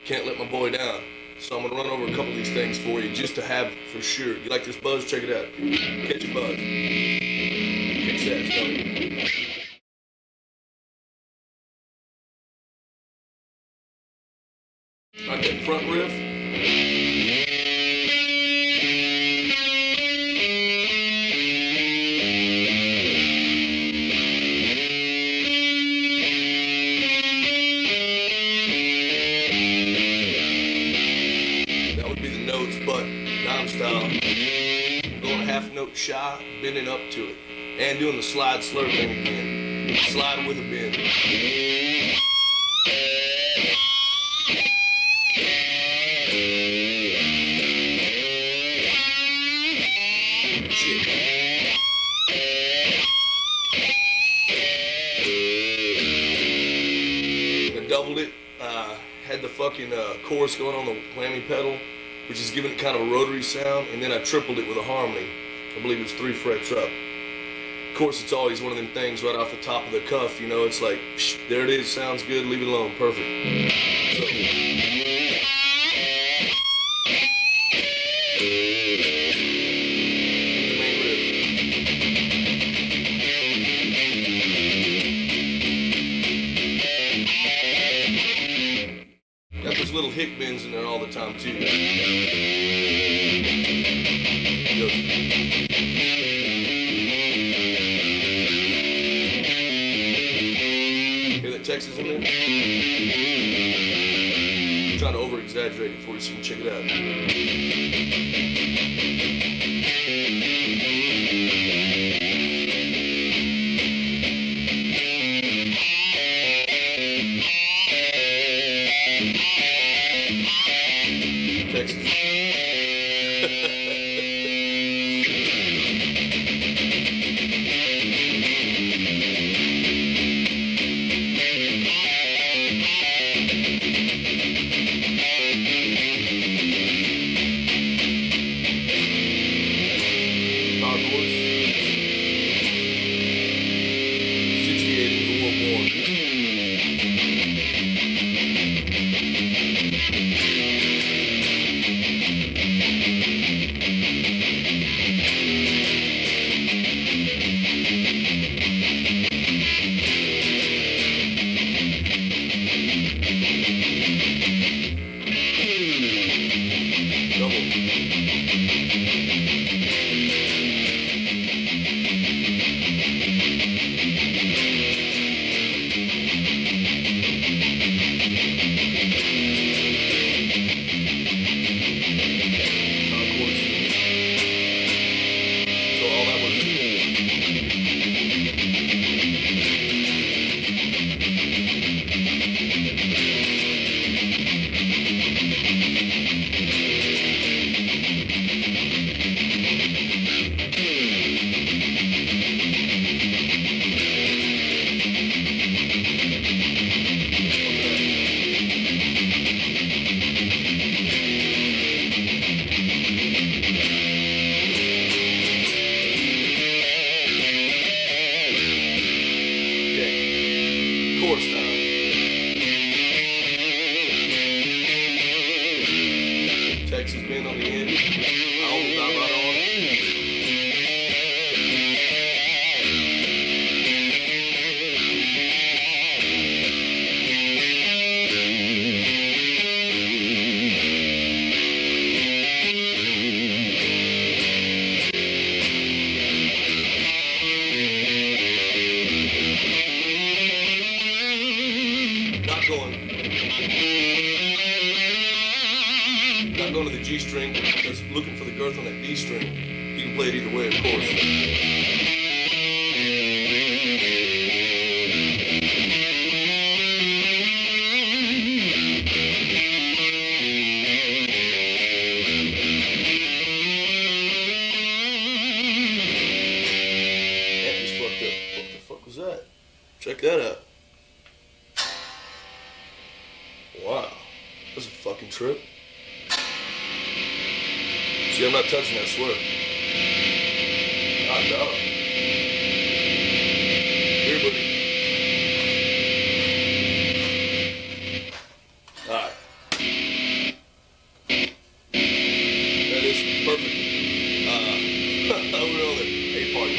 Can't let my boy down. So I'm gonna run over a couple of these things for you just to have for sure. You like this buzz? Check it out. Catch a buzz. Catch that, Stoney. Right, that front riff. That would be the notes, but dime style. Going a half note shy, bending up to it. And doing the slide slurp thing again. Slide with a bend. I doubled it, had the fucking chorus going on the whammy pedal, which is giving it kind of a rotary sound, and then I tripled it with a harmony. I believe it's 3 frets up. Of course, it's always one of them things right off the top of the cuff, you know, it's like, psh, there it is, sounds good, leave it alone, perfect. Got those little hick bends in there all the time too. Hear that Texas in there? I'm trying to over exaggerate it for you so you can check it out. Texas. Power chords. 68 in the World War. Chorus time. Texas bend on the end. I almost got right on it. Not going to the G string, because looking for the girth on that D string. You can play it either way, of course. That just fucked up. What the fuck was that? Check that out. Wow. That's a fucking trip. See, I'm not touching that, I swear. God, dog. Here, buddy. Alright. this. Perfect. Over on the A party.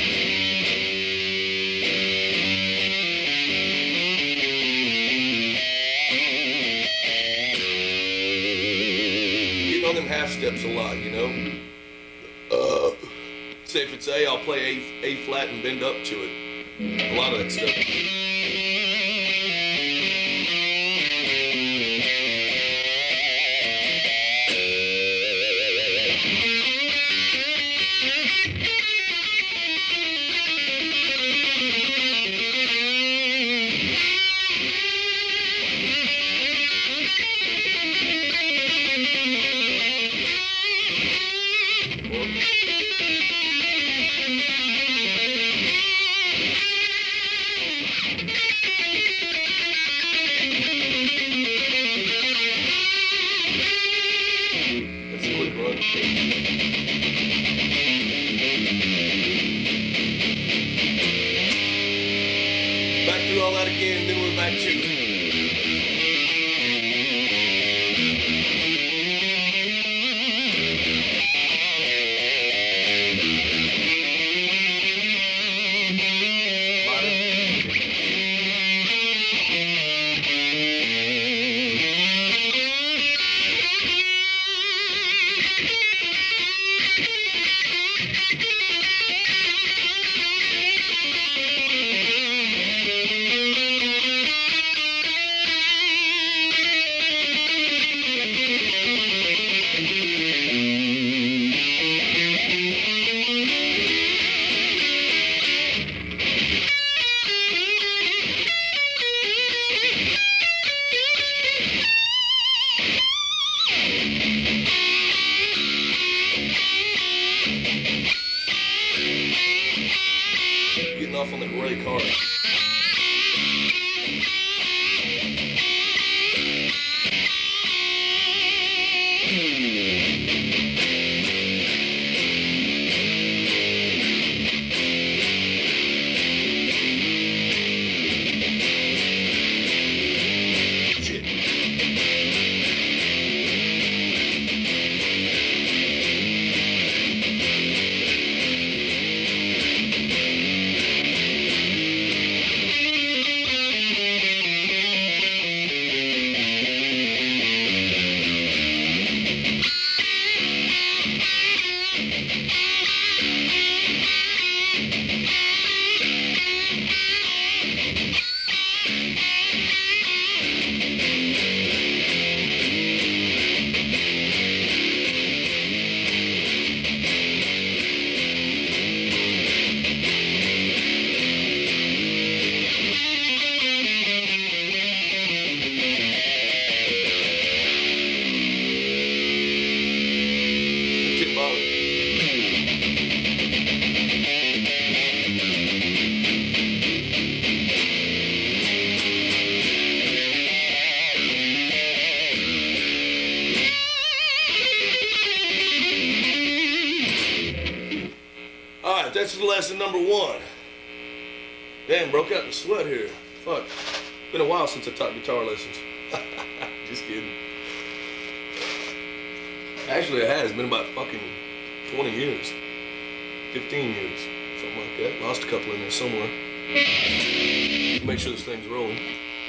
Getting on them half steps a lot, you know. Say if it's A, I'll play A flat and bend up to it. A lot of that stuff. Back through all that again, then we're back to it. Getting off on the gray car. Alright, that's lesson number 1. Damn, broke out in sweat here. Fuck. Been a while since I taught guitar lessons. Just kidding. Actually, it has been about fucking 20 years. 15 years. Something like that. Lost a couple in there somewhere. Make sure this thing's rolling.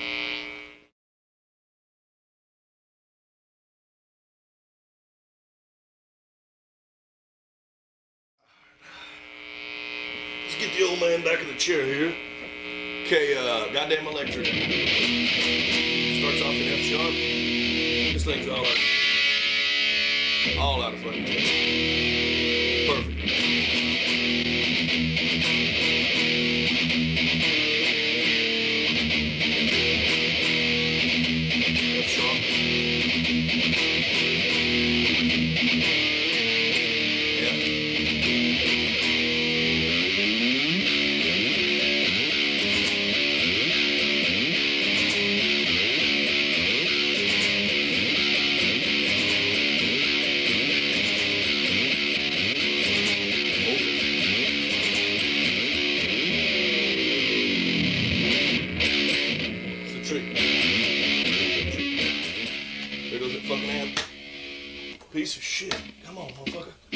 Let's get the old man back in the chair here. Okay, goddamn electric. Starts off in F sharp. This thing's all out of fucking place. Perfect. F sharp.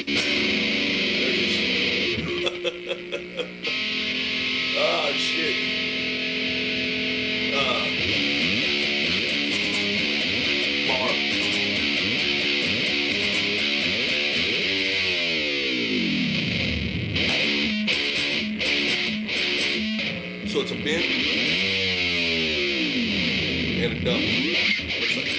There it is. Oh, shit. Bar. So it's a bend and a dump. Looks like.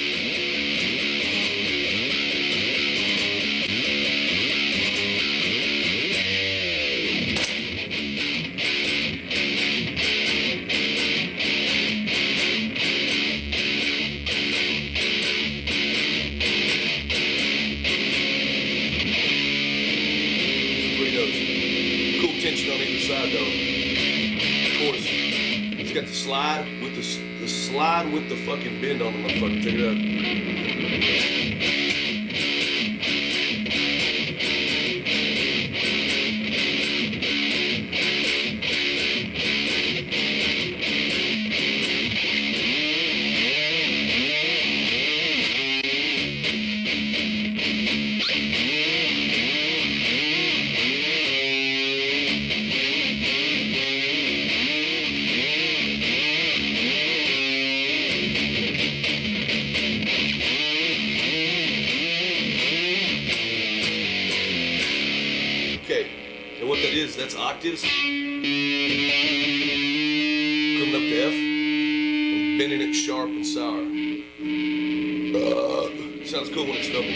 Cool tension on either side though. Of course, it's got the slide with the slide with the fucking bend on the motherfucker. Check it out. Okay, and what that is, that's octaves. Coming up to F and bending it sharp and sour. Sounds cool when it's double.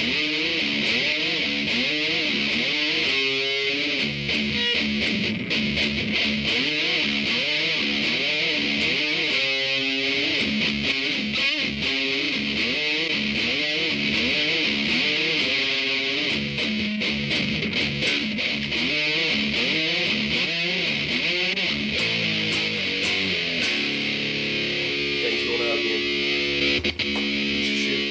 Things going out again. Shit.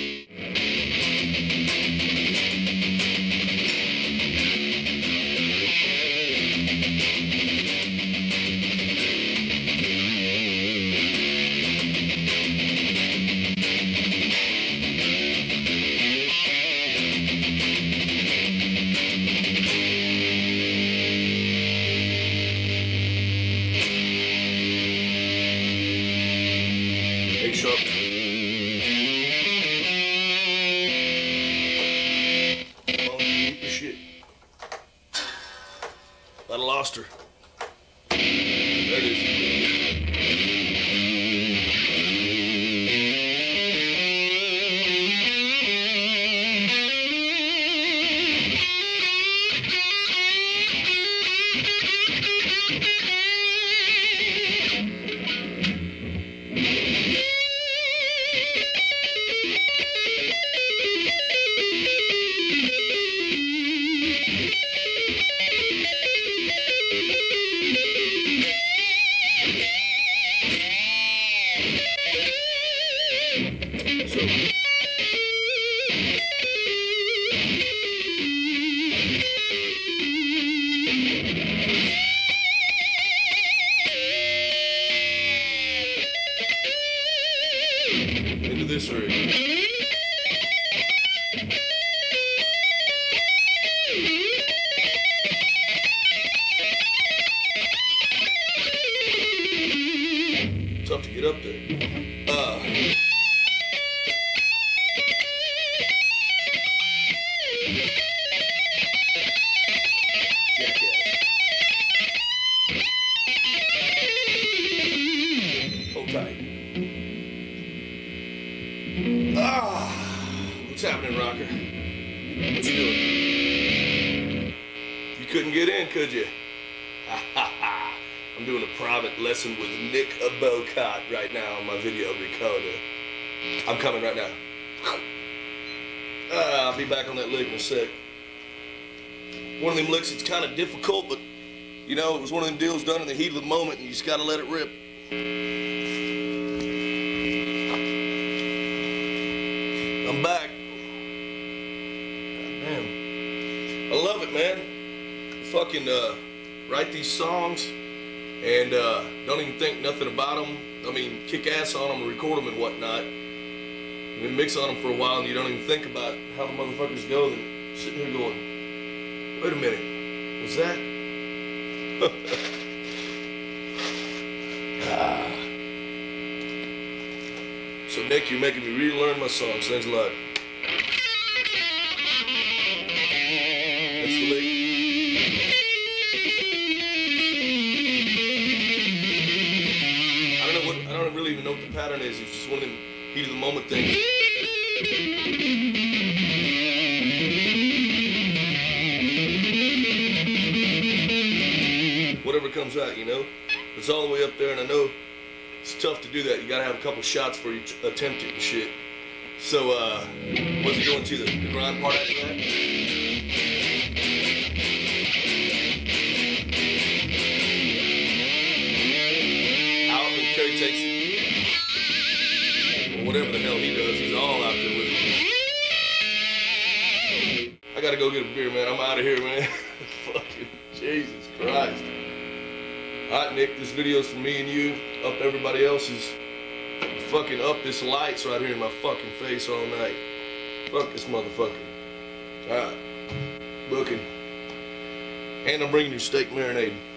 A sharp. Oh, shit. I lost her. There it is. So. Into this rig. Tough to get up there. Jackass. Hold tight. What's happening, Rocker? What you doing? You couldn't get in, could you? I'm doing a private lesson with Nick Bocott right now on my video recorder. I'm coming right now. I'll be back on that lick in a sec. One of them licks, it's kind of difficult, but you know, it was one of them deals done in the heat of the moment and you just gotta let it rip. I'm back. God damn. I love it, man. Fucking write these songs and don't even think nothing about them. I mean, kick ass on them and record them and whatnot. And then mix on them for a while and you don't even think about how the motherfuckers go. Then sitting here going, Wait a minute. Was that? Ah. So Nick, you're making me relearn my songs. Thanks a lot. That's the lick. I don't really even know what the pattern is. It's just one of them heat of the moment things. Whatever comes out, you know? It's all the way up there, and I know it's tough to do that. You gotta have a couple shots before you attempt it and shit. So, what's it going to, the grind part after that? Out, and Kerry takes it. Or whatever the hell he does, he's all out there with it. I gotta go get a beer, man. I'm out of here, man. Fucking Jesus Christ. Alright, Nick, this video's for me and you. Up everybody else's. Fucking up this lights right here in my fucking face all night. Fuck this motherfucker. Alright. Booking. And I'm bringing you steak marinade.